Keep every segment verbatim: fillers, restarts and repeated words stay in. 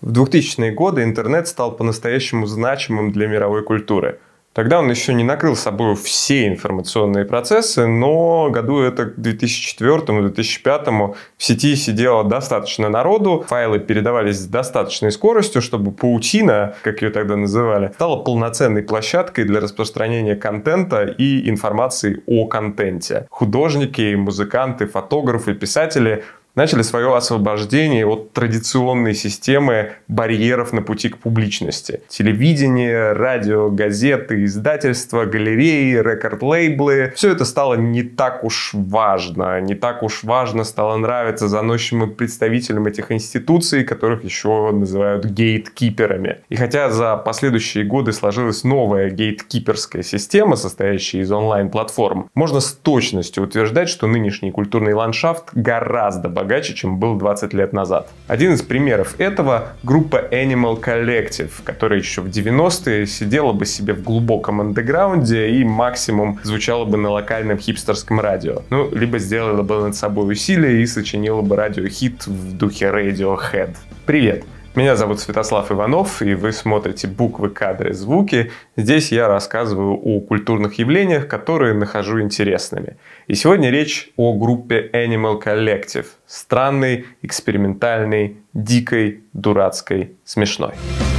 В двухтысячные годы интернет стал по-настоящему значимым для мировой культуры. Тогда он еще не накрыл собой все информационные процессы, но году это к две тысячи четвёртому — две тысячи пятому в сети сидело достаточно народу, файлы передавались с достаточной скоростью, чтобы паутина, как ее тогда называли, стала полноценной площадкой для распространения контента и информации о контенте. Художники, музыканты, фотографы, писатели начали свое освобождение от традиционной системы барьеров на пути к публичности. Телевидение, радио, газеты, издательства, галереи, рекорд-лейблы. Все это стало не так уж важно. Не так уж важно стало нравиться заносчивым представителям этих институций, которых еще называют гейткиперами. И хотя за последующие годы сложилась новая гейткиперская система, состоящая из онлайн-платформ, можно с точностью утверждать, что нынешний культурный ландшафт гораздо богаче, богаче, чем был двадцать лет назад. Один из примеров этого — группа Animal Collective, которая еще в девяностые сидела бы себе в глубоком андеграунде и максимум звучала бы на локальном хипстерском радио. Ну, либо сделала бы над собой усилия и сочинила бы радиохит в духе Radiohead. Привет! Меня зовут Святослав Иванов, и вы смотрите «Буквы, кадры, звуки». Здесь я рассказываю о культурных явлениях, которые нахожу интересными. И сегодня речь о группе Animal Collective. Странной, экспериментальной, дикой, дурацкой, смешной.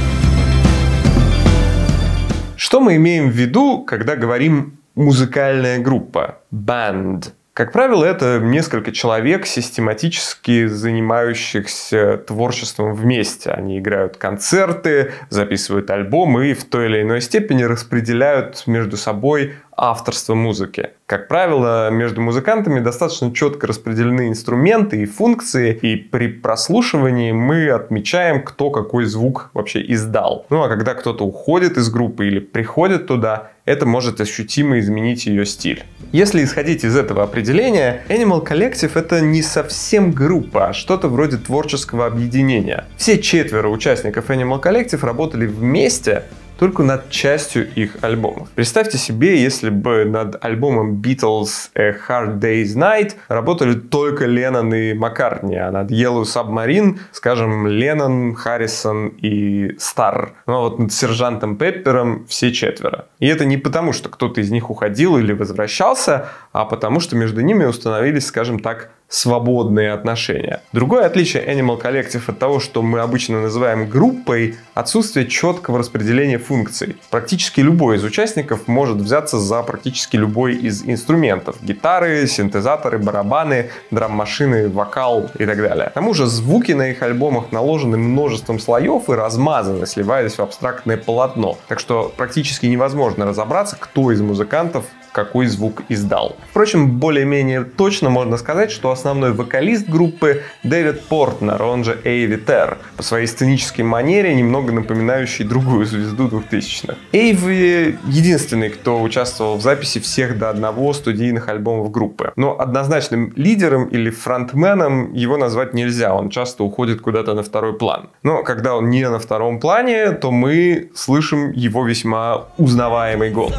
Что мы имеем в виду, когда говорим «музыкальная группа» — «band»? Как правило, это несколько человек, систематически занимающихся творчеством вместе. Они играют концерты, записывают альбомы и в той или иной степени распределяют между собой авторство музыки. Как правило, между музыкантами достаточно четко распределены инструменты и функции, и при прослушивании мы отмечаем, кто какой звук вообще издал. Ну а когда кто-то уходит из группы или приходит туда, это может ощутимо изменить ее стиль. Если исходить из этого определения, Animal Collective — это не совсем группа, а что-то вроде творческого объединения. Все четверо участников Animal Collective работали вместе, только над частью их альбомов. Представьте себе, если бы над альбомом Beatles A Hard Day's Night работали только Леннон и Маккартни, а над Yellow Submarine, скажем, Леннон, Харрисон и Старр. Ну а вот над Сержантом Пеппером все четверо. И это не потому, что кто-то из них уходил или возвращался, а потому что между ними установились, скажем так, свободные отношения. Другое отличие Animal Collective от того, что мы обычно называем группой, отсутствие четкого распределения функций. Практически любой из участников может взяться за практически любой из инструментов. Гитары, синтезаторы, барабаны, драм-машины, вокал и так далее. К тому же звуки на их альбомах наложены множеством слоев и размазаны, сливаясь в абстрактное полотно. Так что практически невозможно разобраться, кто из музыкантов какой звук издал. Впрочем, более-менее точно можно сказать, что основной вокалист группы Дэвид Портнер, он же Эйви Терр, по своей сценической манере немного напоминающий другую звезду двухтысячных. Эйви единственный, кто участвовал в записи всех до одного студийных альбомов группы. Но однозначным лидером или фронтменом его назвать нельзя, он часто уходит куда-то на второй план. Но когда он не на втором плане, то мы слышим его весьма узнаваемый голос.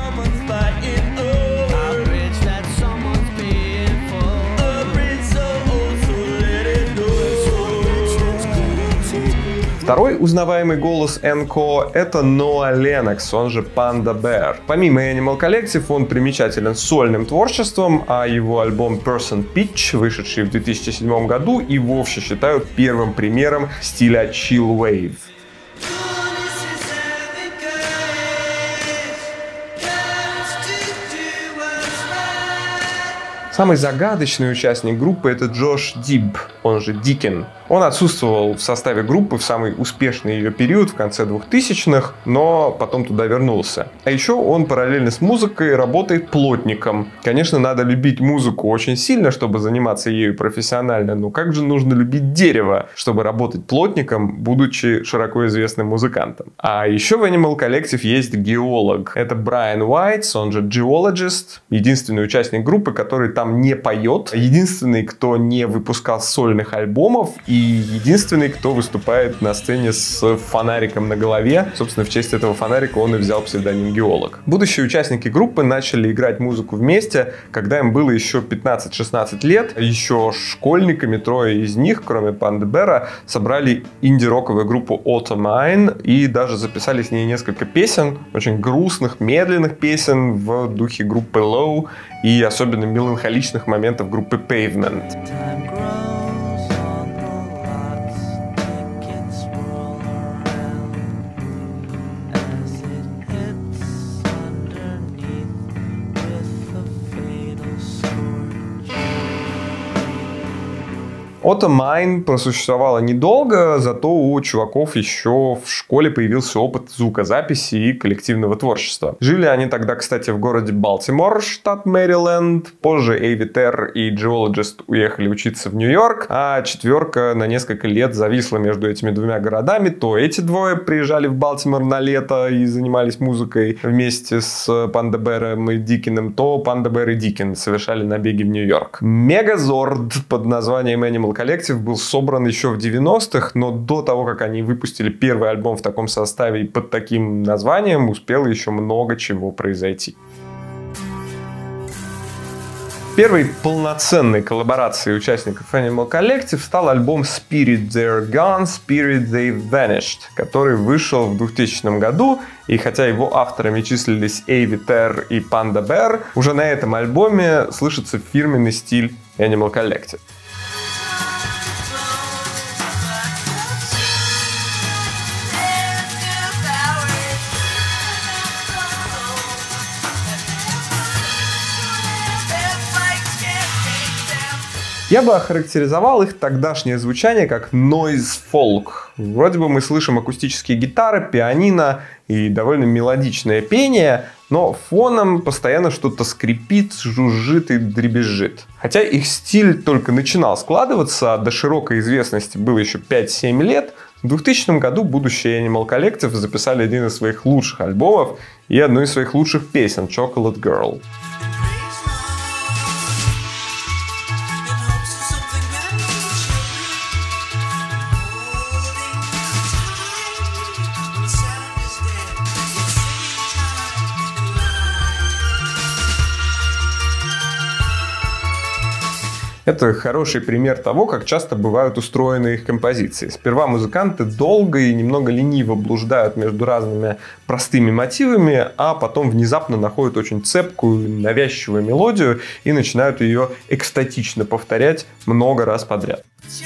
Второй узнаваемый голос Энко — это Ноа Леннокс, он же Panda Bear. Помимо Animal Collective, он примечателен сольным творчеством, а его альбом Person Pitch, вышедший в две тысячи седьмом году, и вовсе считают первым примером стиля Chill Wave. Самый загадочный участник группы — это Джош Дибб, он же Дикин. Он отсутствовал в составе группы в самый успешный ее период в конце двухтысячных, но потом туда вернулся. А еще он параллельно с музыкой работает плотником. Конечно, надо любить музыку очень сильно, чтобы заниматься ею профессионально, но как же нужно любить дерево, чтобы работать плотником, будучи широко известным музыкантом. А еще в Animal Collective есть геолог. Это Брайан Уайтс, он же Geologist, единственный участник группы, который там там не поет, единственный, кто не выпускал сольных альбомов и единственный, кто выступает на сцене с фонариком на голове. Собственно, в честь этого фонарика он и взял псевдоним Геолог. Будущие участники группы начали играть музыку вместе, когда им было еще пятнадцать-шестнадцать лет. Еще школьниками трое из них, кроме Panda Bear, собрали инди-роковую группу Automine и даже записали с ней несколько песен, очень грустных, медленных песен в духе группы Low и особенно меланхоличных моментов группы Pavement. Automine просуществовала недолго, зато у чуваков еще в школе появился опыт звукозаписи и коллективного творчества. Жили они тогда, кстати, в городе Балтимор, штат Мэриленд. Позже Эйви Терр и Geologist уехали учиться в Нью-Йорк, а четверка на несколько лет зависла между этими двумя городами. То эти двое приезжали в Балтимор на лето и занимались музыкой вместе с Panda Bear'ом и Диккеном, то Panda Bear и Диккен совершали набеги в Нью-Йорк. Мегазорд под названием Animal Collective был собран еще в девяностых, но до того, как они выпустили первый альбом в таком составе и под таким названием, успело еще много чего произойти. Первой полноценной коллаборацией участников Animal Collective стал альбом Spirit They're Gone, Spirit They've Vanished, который вышел в двухтысячном году, и хотя его авторами числились Эйви Терр и Panda Bear, уже на этом альбоме слышится фирменный стиль Animal Collective. Я бы охарактеризовал их тогдашнее звучание как noise folk. Вроде бы мы слышим акустические гитары, пианино и довольно мелодичное пение, но фоном постоянно что-то скрипит, жужжит и дребезжит. Хотя их стиль только начинал складываться, а до широкой известности было еще пять-семь лет, в двухтысячном году будущие Animal Collective записали один из своих лучших альбомов и одну из своих лучших песен Chocolate Girl. Это хороший пример того, как часто бывают устроены их композиции. Сперва музыканты долго и немного лениво блуждают между разными простыми мотивами, а потом внезапно находят очень цепкую, навязчивую мелодию и начинают ее экстатично повторять много раз подряд.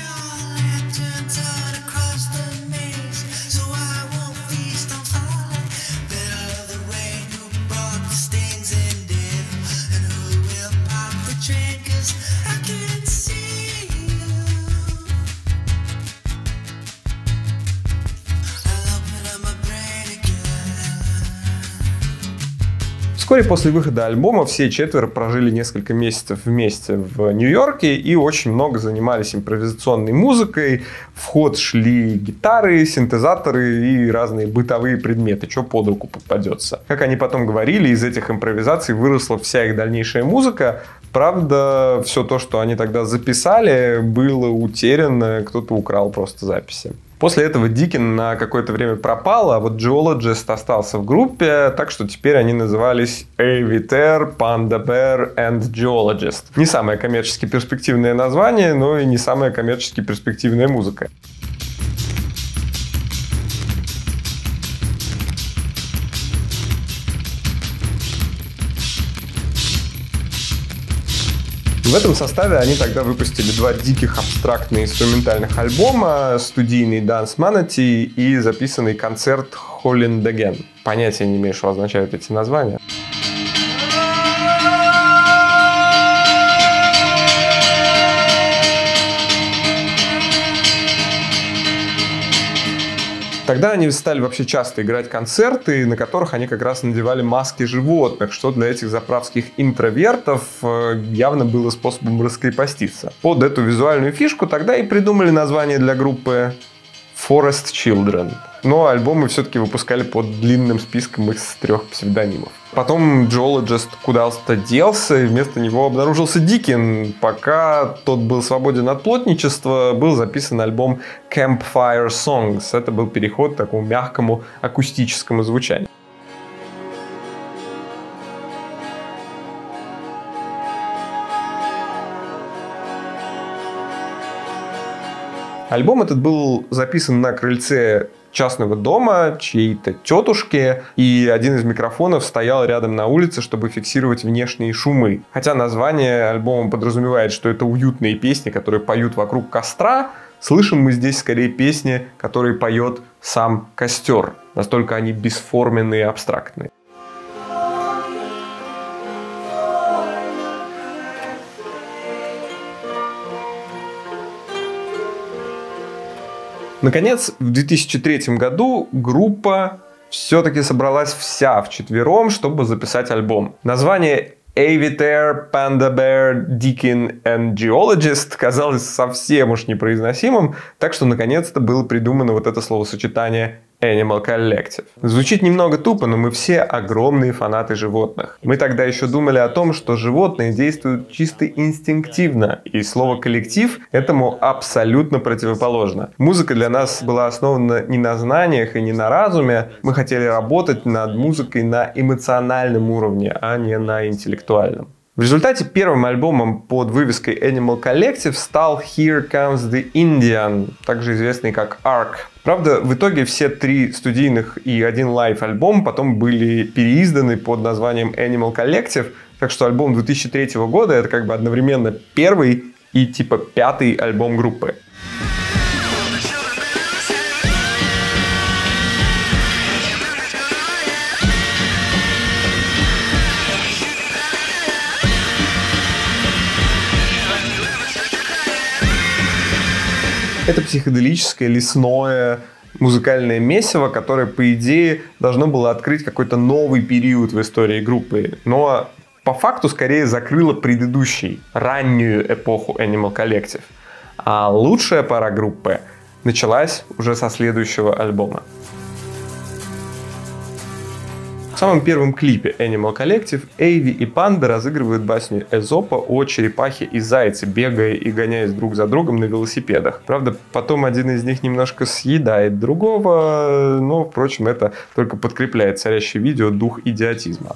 Вскоре после выхода альбома все четверо прожили несколько месяцев вместе в Нью-Йорке и очень много занимались импровизационной музыкой. В ход шли гитары, синтезаторы и разные бытовые предметы, что под руку попадется. Как они потом говорили, из этих импровизаций выросла вся их дальнейшая музыка. Правда, все то, что они тогда записали, было утеряно, кто-то украл просто записи. После этого Диккен на какое-то время пропал, а вот Geologist остался в группе, так что теперь они назывались Эйви Терр, Panda Bear and Geologist. Не самое коммерчески перспективное название, но и не самая коммерчески перспективная музыка. В этом составе они тогда выпустили два диких абстрактных инструментальных альбома, студийный Dance Manatee и записанный концерт Holland Again. Понятия не имею, что означают эти названия. Тогда они стали вообще часто играть концерты, на которых они как раз надевали маски животных, что для этих заправских интровертов явно было способом раскрепоститься. Под эту визуальную фишку тогда и придумали название для группы Forest Children. Но альбомы все-таки выпускали под длинным списком из трех псевдонимов. Потом Geologist куда-то делся, и вместо него обнаружился Дикин. Пока тот был свободен от плотничества, был записан альбом Campfire Songs. Это был переход к такому мягкому акустическому звучанию. Альбом этот был записан на крыльце частного дома чьей-то тетушки, и один из микрофонов стоял рядом на улице, чтобы фиксировать внешние шумы. Хотя название альбома подразумевает, что это уютные песни, которые поют вокруг костра, слышим мы здесь скорее песни, которые поет сам костер. Настолько они бесформенные и абстрактные. Наконец, в две тысячи третьем году группа все-таки собралась вся вчетвером, чтобы записать альбом. Название Avitair, Panda Bear, Deakin and Geologist казалось совсем уж непроизносимым, так что наконец-то было придумано вот это словосочетание Animal Collective. Звучит немного тупо, но мы все огромные фанаты животных. Мы тогда еще думали о том, что животные действуют чисто инстинктивно, и слово «коллектив» этому абсолютно противоположно. Музыка для нас была основана не на знаниях и не на разуме. Мы хотели работать над музыкой на эмоциональном уровне, а не на интеллектуальном. В результате первым альбомом под вывеской Animal Collective стал Here Comes the Indian, также известный как Ark. Правда, в итоге все три студийных и один лайв-альбом потом были переизданы под названием Animal Collective, так что альбом две тысячи третьего года это как бы одновременно первый и типа пятый альбом группы. Это психоделическое, лесное, музыкальное месиво, которое, по идее, должно было открыть какой-то новый период в истории группы. Но по факту скорее закрыло предыдущий, раннюю эпоху Animal Collective. А лучшая пора группы началась уже со следующего альбома. В самом первом клипе Animal Collective Эйви и Панда разыгрывают басню Эзопа о черепахе и зайце, бегая и гоняясь друг за другом на велосипедах. Правда, потом один из них немножко съедает другого, но, впрочем, это только подкрепляет царящее видео дух идиотизма.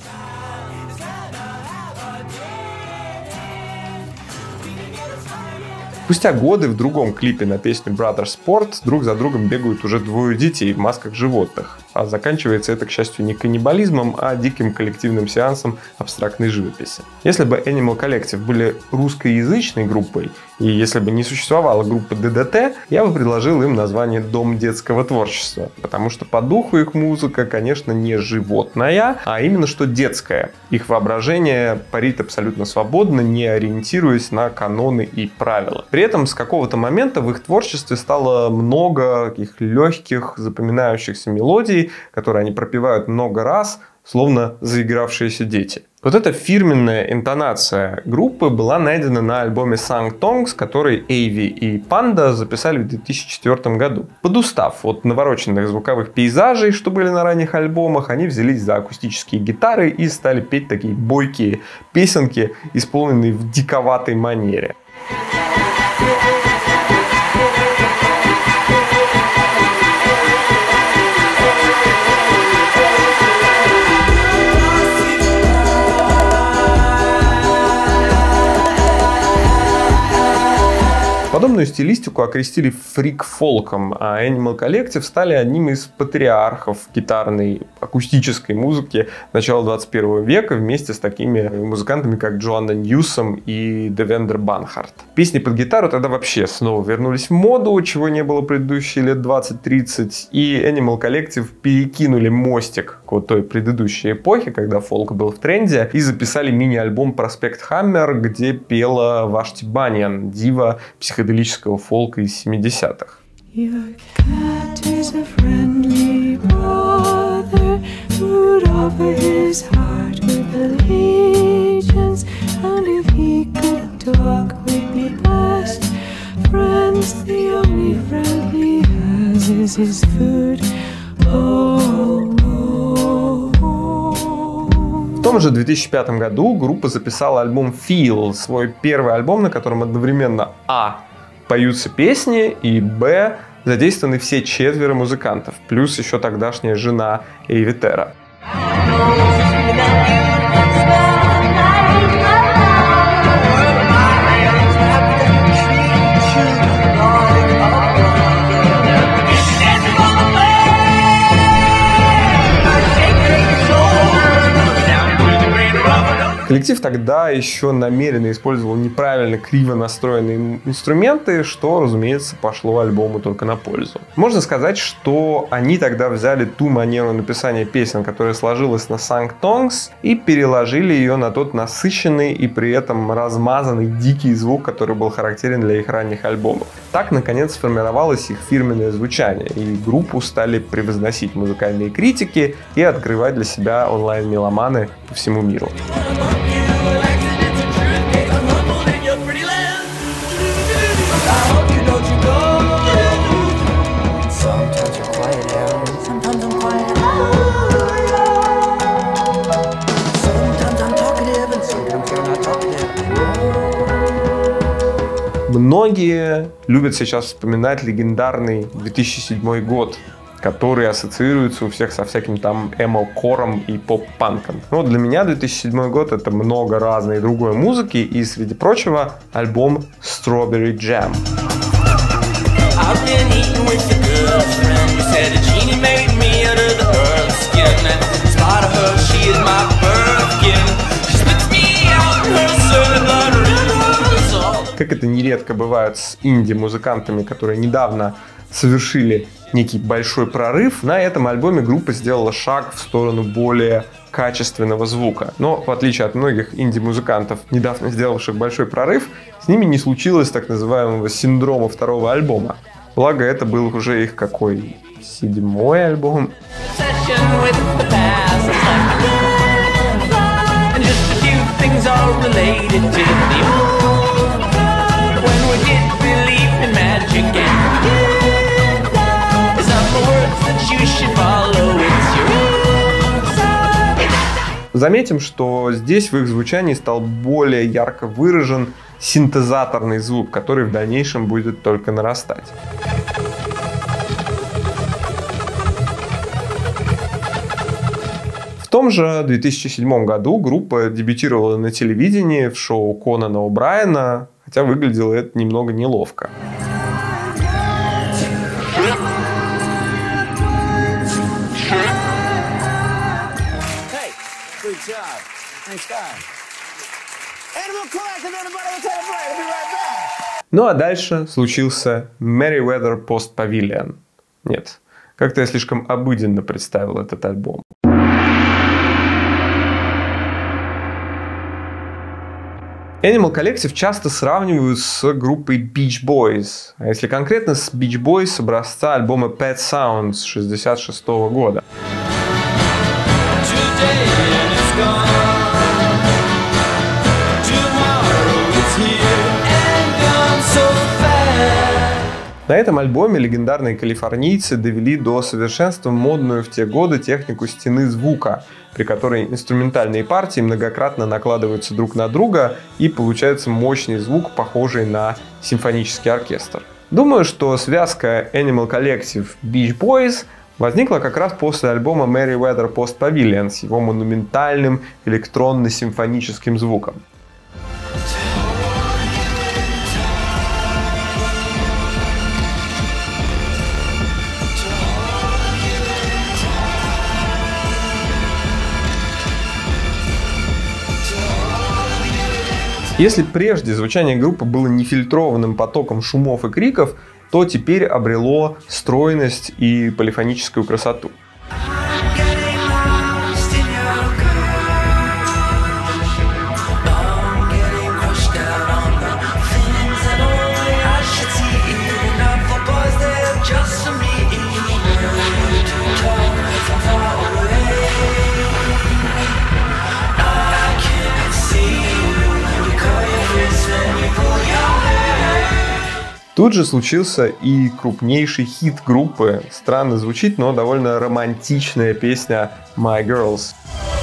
Спустя годы в другом клипе на песню Brother Sport друг за другом бегают уже двое детей в масках животных. А заканчивается это, к счастью, не каннибализмом, а диким коллективным сеансом абстрактной живописи. Если бы Animal Collective были русскоязычной группой, и если бы не существовала группа ДДТ, я бы предложил им название «Дом детского творчества», потому что по духу их музыка, конечно, не животная, а именно что детская. Их воображение парит абсолютно свободно, не ориентируясь на каноны и правила. При этом с какого-то момента в их творчестве стало много таких легких, запоминающихся мелодий, которые они пропевают много раз, словно заигравшиеся дети. Вот эта фирменная интонация группы была найдена на альбоме Sung Tongs, который Эйви и Панда записали в две тысячи четвёртом году. Подустав от навороченных звуковых пейзажей, что были на ранних альбомах, они взялись за акустические гитары и стали петь такие бойкие песенки, исполненные в диковатой манере. Подобную стилистику окрестили фрик-фолком, а Animal Collective стали одним из патриархов гитарной акустической музыки начала двадцать первого века вместе с такими музыкантами, как Джоанна Ньюсом и Девендер Банхарт. Песни под гитару тогда вообще снова вернулись в моду, чего не было предыдущие лет двадцать-тридцать, и Animal Collective перекинули мостик к вот той предыдущей эпохе, когда фолк был в тренде, и записали мини-альбом «Проспект Хаммер», где пела Вашти Баньян, дива психоделического фолка из семидесятых. Your cat is a friendly brother who'd offer his heart with allegiance, and if he could talk, we'd be best friends. The only friend he has is his food. Oh, oh, oh. В том же две тысячи пятом году группа записала альбом Feel, свой первый альбом, на котором одновременно а. поются песни и б. задействованы все четверо музыкантов, плюс еще тогдашняя жена Эйви Терра. Коллектив тогда еще намеренно использовал неправильно криво настроенные инструменты, что, разумеется, пошло альбому только на пользу. Можно сказать, что они тогда взяли ту манеру написания песен, которая сложилась на Sung Tongs, и переложили ее на тот насыщенный и при этом размазанный дикий звук, который был характерен для их ранних альбомов. Так, наконец, сформировалось их фирменное звучание, и группу стали превозносить музыкальные критики и открывать для себя онлайн-меломаны по всему миру. Многие любят сейчас вспоминать легендарный две тысячи седьмой год, который ассоциируется у всех со всяким там эмо-кором и поп-панком. Но для меня две тысячи седьмой год — это много разной другой музыки, и, среди прочего, альбом Strawberry Jam. Как это нередко бывает с инди-музыкантами, которые недавно совершили некий большой прорыв, на этом альбоме группа сделала шаг в сторону более качественного звука. Но в отличие от многих инди-музыкантов, недавно сделавших большой прорыв, с ними не случилось так называемого синдрома второго альбома. Благо, это был уже их какой? Седьмой альбом. Заметим, что здесь в их звучании стал более ярко выражен синтезаторный звук, который в дальнейшем будет только нарастать. В том же две тысячи седьмом году группа дебютировала на телевидении в шоу Конана О'Брайена, хотя выглядело это немного неловко. Ну а дальше случился Merriweather Post Pavilion. Нет, как-то я слишком обыденно представил этот альбом. Animal Collective часто сравнивают с группой Beach Boys, а если конкретно с Beach Boys образца альбома Pet Sounds шестьдесят шестого года. На этом альбоме легендарные калифорнийцы довели до совершенства модную в те годы технику стены звука, при которой инструментальные партии многократно накладываются друг на друга и получается мощный звук, похожий на симфонический оркестр. Думаю, что связка Animal Collective Beach Boys возникла как раз после альбома Merriweather Post Pavilion с его монументальным электронно-симфоническим звуком. Если прежде звучание группы было нефильтрованным потоком шумов и криков, то теперь обрело стройность и полифоническую красоту. Тут же случился и крупнейший хит группы. Странно звучит, но довольно романтичная песня «My Girls».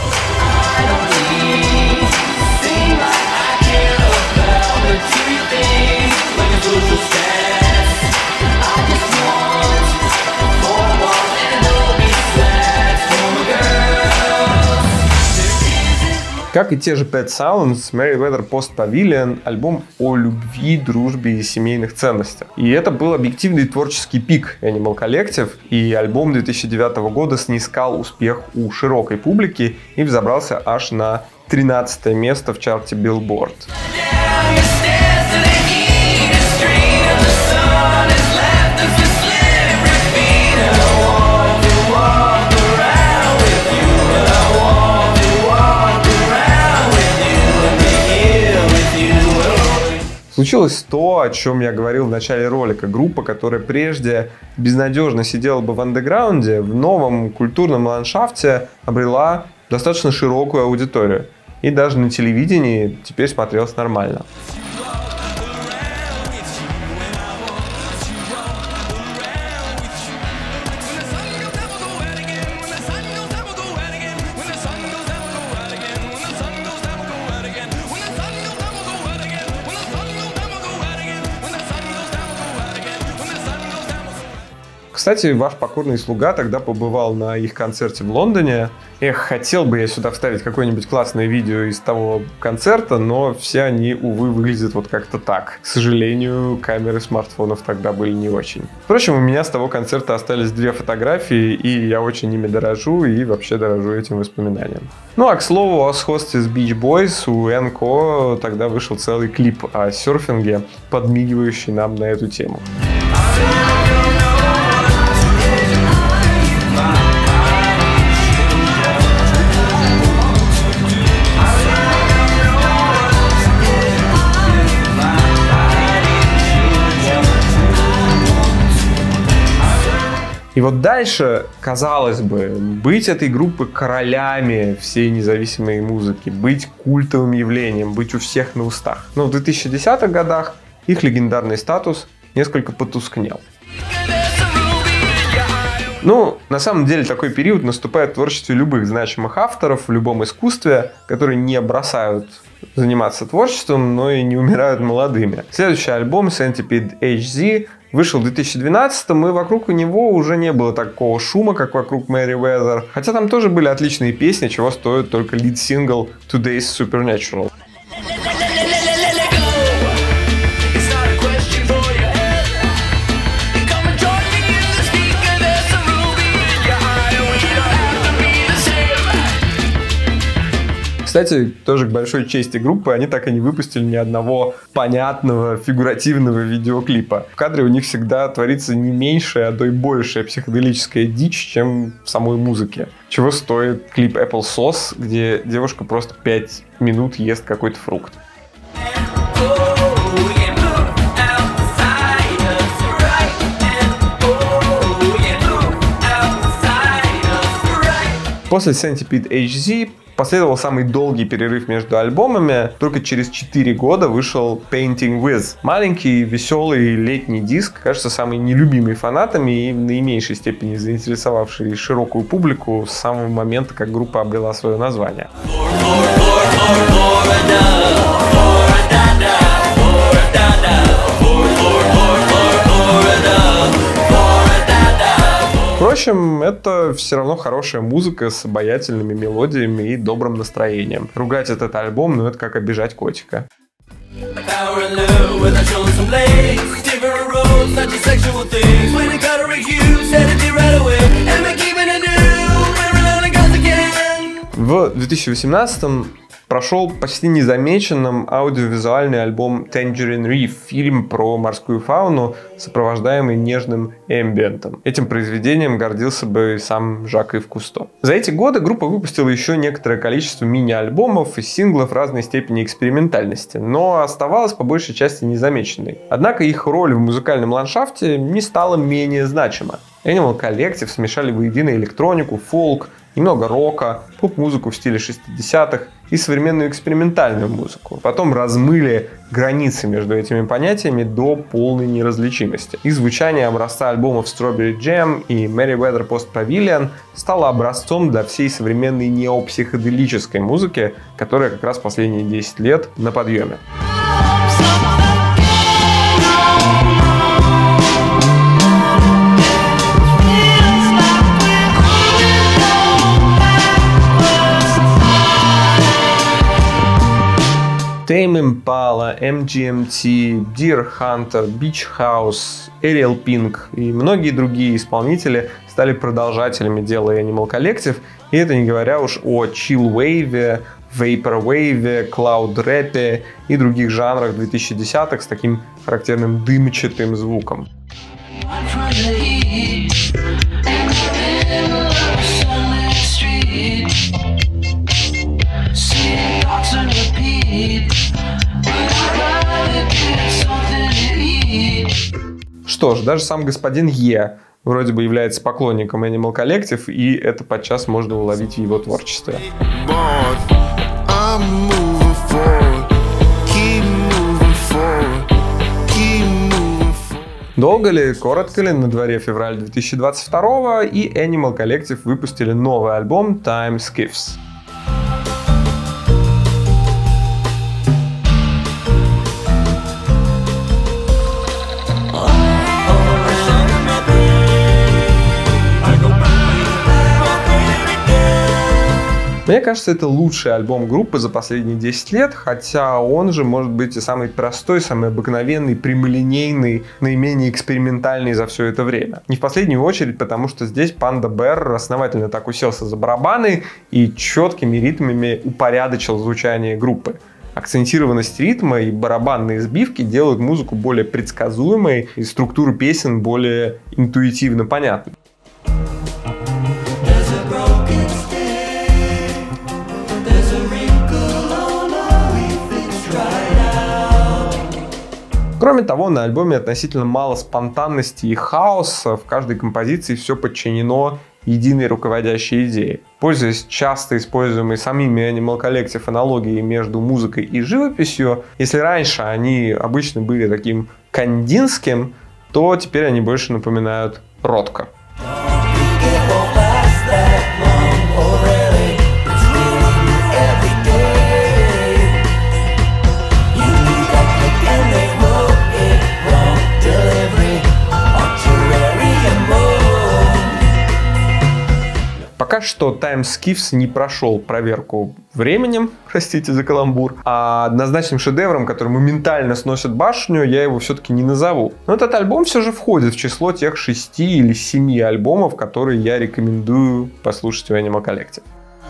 Как и те же Pet Sounds, Merriweather Post Pavilion — альбом о любви, дружбе и семейных ценностях. И это был объективный творческий пик Animal Collective, и альбом две тысячи девятого года снискал успех у широкой публики и взобрался аж на тринадцатое место в чарте Billboard. Случилось то, о чем я говорил в начале ролика. Группа, которая прежде безнадежно сидела бы в андеграунде, в новом культурном ландшафте обрела достаточно широкую аудиторию. И даже на телевидении теперь смотрелось нормально. Кстати, ваш покорный слуга тогда побывал на их концерте в Лондоне. Эх, хотел бы я сюда вставить какое-нибудь классное видео из того концерта, но все они, увы, выглядят вот как-то так. К сожалению, камеры смартфонов тогда были не очень. Впрочем, у меня с того концерта остались две фотографии, и я очень ими дорожу и вообще дорожу этим воспоминанием. Ну а к слову, о сходстве с Beach Boys у Энко тогда вышел целый клип о серфинге, подмигивающий нам на эту тему. И вот дальше, казалось бы, быть этой группы королями всей независимой музыки, быть культовым явлением, быть у всех на устах. Но в двухтысячных годах их легендарный статус несколько потускнел. Ну, на самом деле, такой период наступает в творчестве любых значимых авторов, в любом искусстве, которые не бросают заниматься творчеством, но и не умирают молодыми. Следующий альбом Centipede эйч зет вышел в две тысячи двенадцатом, и вокруг него уже не было такого шума, как вокруг Merriweather. Хотя там тоже были отличные песни, чего стоит только лид-сингл Today's Supernatural. Кстати, тоже к большой чести группы, они так и не выпустили ни одного понятного фигуративного видеоклипа. В кадре у них всегда творится не меньшая, а то и большая психоделическая дичь, чем в самой музыке. Чего стоит клип Apple Sauce, где девушка просто пять минут ест какой-то фрукт. После Centipede эйч зет последовал самый долгий перерыв между альбомами. Только через четыре года вышел Painting With. Маленький, веселый летний диск, кажется, самый нелюбимый фанатами и в наименьшей степени заинтересовавший широкую публику с самого момента, как группа обрела свое название. Впрочем, это все равно хорошая музыка с обаятельными мелодиями и добрым настроением. Ругать этот альбом, ну это как обижать котика. В две тысячи восемнадцатом прошел почти незамеченным аудиовизуальный альбом Tangerine Reef, фильм про морскую фауну, сопровождаемый нежным эмбиентом. Этим произведением гордился бы и сам Жак-Ив Кусто. За эти годы группа выпустила еще некоторое количество мини-альбомов и синглов разной степени экспериментальности, но оставалась по большей части незамеченной. Однако их роль в музыкальном ландшафте не стала менее значима. Animal Collective смешали воедино электронику, фолк, немного рока, поп-музыку в стиле шестидесятых и современную экспериментальную музыку. Потом размыли границы между этими понятиями до полной неразличимости. И звучание образца альбомов Strawberry Jam и Merriweather Post Pavilion стало образцом для всей современной неопсиходелической музыки, которая как раз последние десять лет на подъеме. Tame Impala, эм джи эм ти, Deer Hunter, Beach House, Ariel Pink и многие другие исполнители стали продолжателями дела Animal Collective, и это не говоря уж о Chill Wave, Vapor Wave, Cloud Rap и других жанрах двухтысячных с таким характерным дымчатым звуком. Что ж, даже сам господин Е вроде бы является поклонником Animal Collective, и это подчас можно уловить в его творчестве. Долго ли, коротко ли, на дворе февраль две тысячи двадцать второго, и Animal Collective выпустили новый альбом Time Skiffs. Мне кажется, это лучший альбом группы за последние десять лет, хотя он же может быть и самый простой, самый обыкновенный, прямолинейный, наименее экспериментальный за все это время. Не в последнюю очередь, потому что здесь Panda Bear основательно так уселся за барабаны и четкими ритмами упорядочил звучание группы. Акцентированность ритма и барабанные сбивки делают музыку более предсказуемой и структуру песен более интуитивно понятной. Кроме того, на альбоме относительно мало спонтанности и хаоса, в каждой композиции все подчинено единой руководящей идее. Пользуясь часто используемой самими Animal Collective аналогией между музыкой и живописью, если раньше они обычно были таким кандинским, то теперь они больше напоминают Ротко. Пока что Time Skiffs не прошел проверку временем, простите за каламбур, а однозначным шедевром, который моментально сносит башню, я его все-таки не назову. Но этот альбом все же входит в число тех шести или семи альбомов, которые я рекомендую послушать у Animal Collective.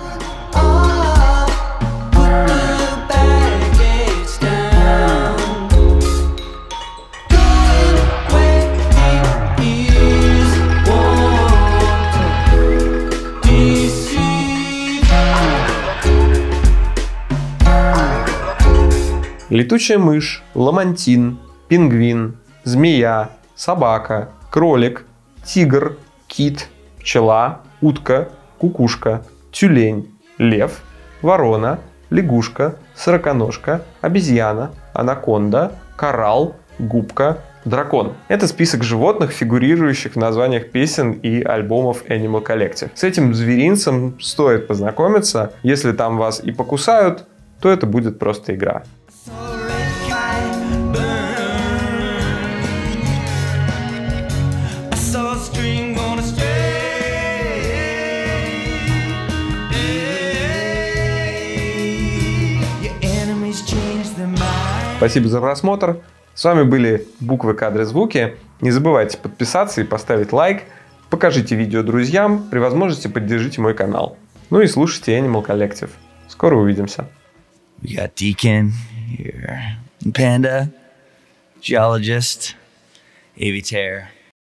Летучая мышь, ламантин, пингвин, змея, собака, кролик, тигр, кит, пчела, утка, кукушка, тюлень, лев, ворона, лягушка, сороконожка, обезьяна, анаконда, коралл, губка, дракон. Это список животных, фигурирующих в названиях песен и альбомов Animal Collective. С этим зверинцем стоит познакомиться. Если там вас и покусают, то это будет просто игра. Спасибо за просмотр. С вами были буквы, кадры, звуки. Не забывайте подписаться и поставить лайк. Покажите видео друзьям. При возможности поддержите мой канал. Ну и слушайте Animal Collective. Скоро увидимся. We got Deacon here, Panda, Geologist, Aviator.